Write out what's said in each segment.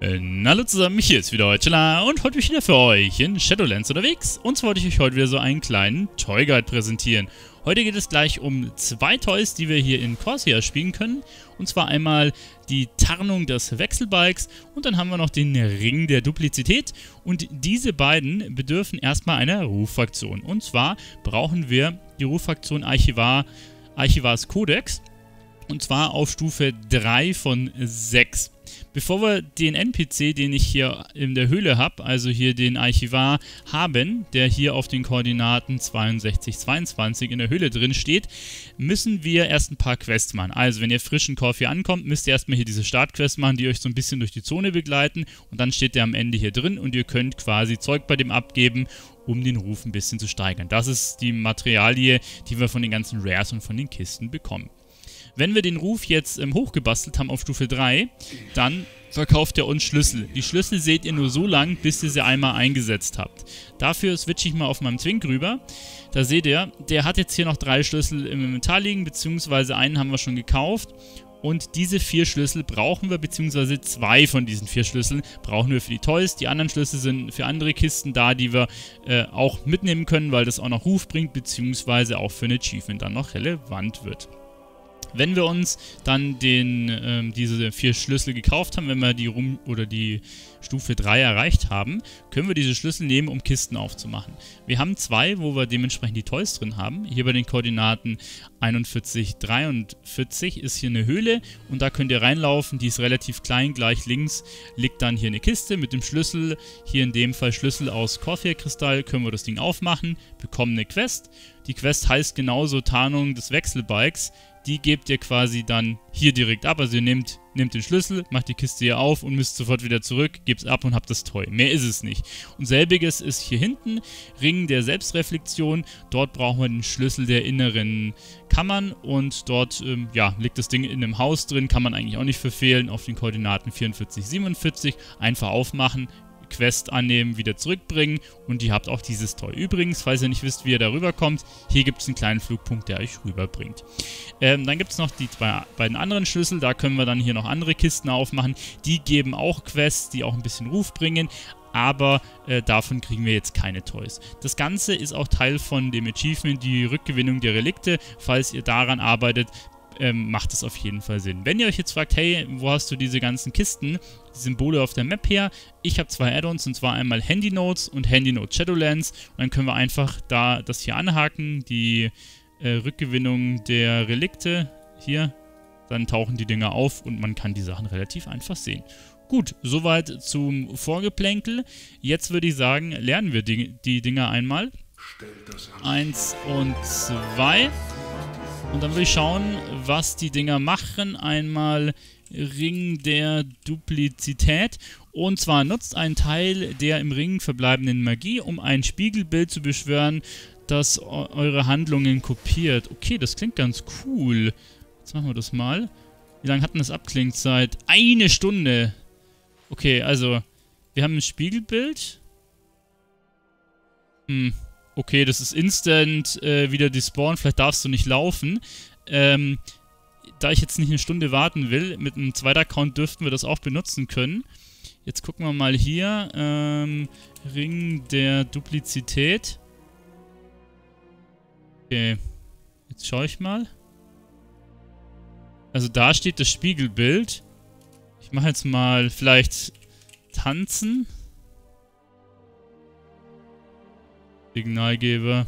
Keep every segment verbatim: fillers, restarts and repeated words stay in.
Äh, hallo zusammen, hier ist wieder Chilla und heute bin ich wieder für euch in Shadowlands unterwegs. Und zwar wollte ich euch heute wieder so einen kleinen Toy Guide präsentieren. Heute geht es gleich um zwei Toys, die wir hier in Corsair spielen können. Und zwar einmal die Tarnung des Wechselbalgs und dann haben wir noch den Ring der Duplizität. Und diese beiden bedürfen erstmal einer Ruffraktion. Und zwar brauchen wir die Ruffraktion Archivar, Archivars Codex. Und zwar auf Stufe drei von sechs. Bevor wir den N P C, den ich hier in der Höhle habe, also hier den Archivar haben, der hier auf den Koordinaten zweiundsechzig, zweiundzwanzig in der Höhle drin steht, müssen wir erst ein paar Quests machen. Also wenn ihr frisch in Corsair ankommt, müsst ihr erstmal hier diese Startquests machen, die euch so ein bisschen durch die Zone begleiten. Und dann steht der am Ende hier drin und ihr könnt quasi Zeug bei dem abgeben, um den Ruf ein bisschen zu steigern. Das ist die Materialie, die wir von den ganzen Rares und von den Kisten bekommen. Wenn wir den Ruf jetzt ähm, hochgebastelt haben auf Stufe drei, dann verkauft er uns Schlüssel. Die Schlüssel seht ihr nur so lang, bis ihr sie einmal eingesetzt habt. Dafür switche ich mal auf meinem Twink rüber. Da seht ihr, der hat jetzt hier noch drei Schlüssel im Inventar liegen, beziehungsweise einen haben wir schon gekauft. Und diese vier Schlüssel brauchen wir, beziehungsweise zwei von diesen vier Schlüsseln brauchen wir für die Toys. Die anderen Schlüssel sind für andere Kisten da, die wir äh, auch mitnehmen können, weil das auch noch Ruf bringt, beziehungsweise auch für ein Achievement dann noch relevant wird. Wenn wir uns dann den, ähm, diese vier Schlüssel gekauft haben, wenn wir die Rum oder die Stufe drei erreicht haben, können wir diese Schlüssel nehmen, um Kisten aufzumachen. Wir haben zwei, wo wir dementsprechend die Toys drin haben. Hier bei den Koordinaten einundvierzig, dreiundvierzig ist hier eine Höhle und da könnt ihr reinlaufen. Die ist relativ klein, gleich links liegt dann hier eine Kiste mit dem Schlüssel. Hier in dem Fall Schlüssel aus Corsair-Kristall, können wir das Ding aufmachen, bekommen eine Quest. Die Quest heißt genauso Tarnung des Wechselbalgs. Die gebt ihr quasi dann hier direkt ab. Also ihr nehmt, nehmt den Schlüssel, macht die Kiste hier auf und müsst sofort wieder zurück, gebt es ab und habt das Toy. Mehr ist es nicht. Und selbiges ist hier hinten, Ring der Selbstreflexion. Dort brauchen wir den Schlüssel der inneren Kammern und dort ähm, ja, liegt das Ding in einem Haus drin, kann man eigentlich auch nicht verfehlen, auf den Koordinaten vierundvierzig, siebenundvierzig. Einfach aufmachen, Quest annehmen, wieder zurückbringen und ihr habt auch dieses Toy. Übrigens, falls ihr nicht wisst, wie ihr da rüberkommt, hier gibt es einen kleinen Flugpunkt, der euch rüberbringt. Ähm, dann gibt es noch die zwei, beiden anderen Schlüssel, da können wir dann hier noch andere Kisten aufmachen. Die geben auch Quests, die auch ein bisschen Ruf bringen, aber äh, davon kriegen wir jetzt keine Toys. Das Ganze ist auch Teil von dem Achievement, die Rückgewinnung der Relikte. Falls ihr daran arbeitet, Ähm, macht es auf jeden Fall Sinn. Wenn ihr euch jetzt fragt, hey, wo hast du diese ganzen Kisten, die Symbole auf der Map her? Ich habe zwei Add-ons, und zwar einmal Handy Notes und Handy Notes Shadowlands. Und dann können wir einfach da das hier anhaken, die äh, Rückgewinnung der Relikte hier. Dann tauchen die Dinger auf und man kann die Sachen relativ einfach sehen. Gut, soweit zum Vorgeplänkel. Jetzt würde ich sagen, lernen wir die, die Dinger einmal. Eins und zwei. Und dann will ich schauen, was die Dinger machen. Einmal Ring der Duplizität. Und zwar nutzt ein Teil der im Ring verbleibenden Magie, um ein Spiegelbild zu beschwören, das eure Handlungen kopiert. Okay, das klingt ganz cool. Jetzt machen wir das mal. Wie lange hat denn das Abklingzeit? Eine Stunde. Okay, also wir haben ein Spiegelbild. Hm. Okay, das ist instant äh, wieder despawn, vielleicht darfst du nicht laufen. Ähm, da ich jetzt nicht eine Stunde warten will, mit einem zweiten Account dürften wir das auch benutzen können. Jetzt gucken wir mal hier. Ähm, Ring der Duplizität. Okay, jetzt schaue ich mal. Also da steht das Spiegelbild. Ich mache jetzt mal vielleicht tanzen. Signalgeber.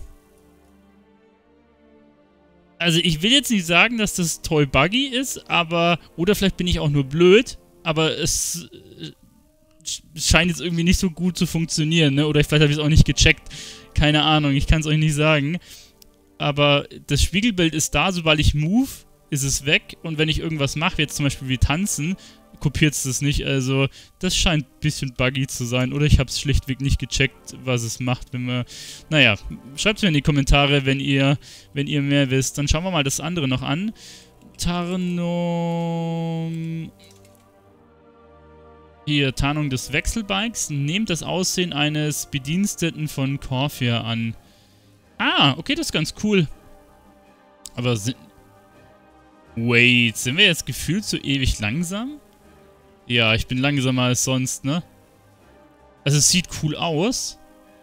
Also ich will jetzt nicht sagen, dass das Toy buggy ist, aber... Oder vielleicht bin ich auch nur blöd, aber es scheint jetzt irgendwie nicht so gut zu funktionieren, ne? Oder vielleicht habe ich es auch nicht gecheckt. Keine Ahnung, ich kann es euch nicht sagen. Aber das Spiegelbild ist da, sobald ich move, ist es weg. Und wenn ich irgendwas mache, jetzt zum Beispiel wie tanzen, kopiert es das nicht, also das scheint ein bisschen buggy zu sein oder ich habe es schlichtweg nicht gecheckt, was es macht, wenn wir, naja, schreibt es mir in die Kommentare, wenn ihr, wenn ihr mehr wisst. Dann schauen wir mal das andere noch an. Tarnung, hier, Tarnung des Wechselbalgs, nehmt das Aussehen eines Bediensteten von Corsair an. Ah, okay, das ist ganz cool. Aber sind, wait, sind wir jetzt gefühlt so ewig langsam? Ja, ich bin langsamer als sonst, ne? Also es sieht cool aus.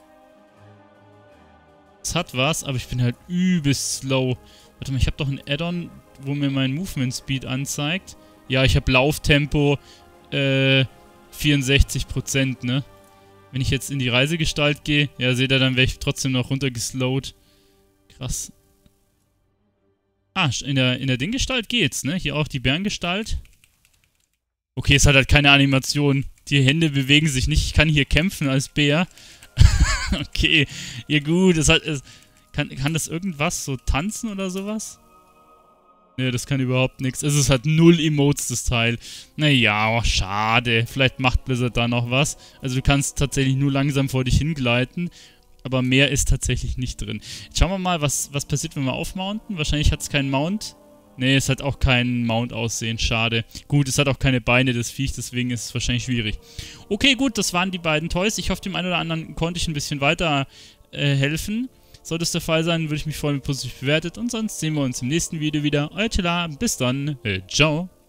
Es hat was, aber ich bin halt übelst slow. Warte mal, ich habe doch ein Add-on, wo mir mein Movement Speed anzeigt. Ja, ich habe Lauftempo äh, vierundsechzig Prozent, ne? Wenn ich jetzt in die Reisegestalt gehe, ja, seht ihr, dann wäre ich trotzdem noch runtergeslowt. Krass. Ah, in der, in der Dinggestalt geht's, ne? Hier auch die Bärengestalt. Okay, es hat halt keine Animation. Die Hände bewegen sich nicht. Ich kann hier kämpfen als Bär. Okay, ja gut. Es hat, es, kann, kann das irgendwas so tanzen oder sowas? Ne, das kann überhaupt nichts. Es ist halt null Emotes, das Teil. Naja, oh, schade. Vielleicht macht Blizzard da noch was. Also du kannst tatsächlich nur langsam vor dich hingleiten. Aber mehr ist tatsächlich nicht drin. Jetzt schauen wir mal, was, was passiert, wenn wir aufmounten. Wahrscheinlich hat es keinen Mount. Ne, es hat auch keinen Mount-Aussehen. Schade. Gut, es hat auch keine Beine, das Viech. Deswegen ist es wahrscheinlich schwierig. Okay, gut, das waren die beiden Toys. Ich hoffe, dem einen oder anderen konnte ich ein bisschen weiter äh, helfen. Sollte es der Fall sein, würde ich mich freuen, wenn ihr positiv bewertet. Und sonst sehen wir uns im nächsten Video wieder. Euer Tila, bis dann. Äh, ciao.